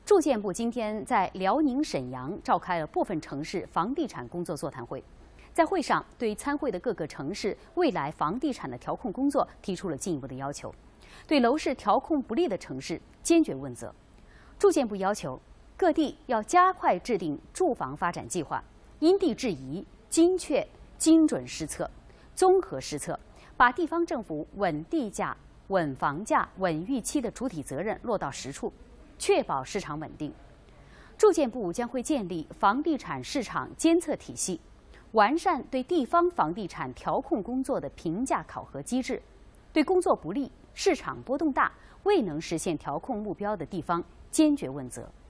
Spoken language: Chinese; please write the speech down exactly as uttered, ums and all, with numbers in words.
住建部今天在辽宁沈阳召开了部分城市房地产工作座谈会，在会上对参会的各个城市未来房地产的调控工作提出了进一步的要求，对楼市调控不力的城市坚决问责。住建部要求各地要加快制定住房发展计划，因地制宜、精确、精准施策、综合施策，把地方政府稳地价、稳房价、稳预期的主体责任落到实处，确保市场稳定。住建部将会建立房地产市场监测体系，完善对地方房地产调控工作的评价考核机制，对工作不力、市场波动大、未能实现调控目标的地方坚决问责。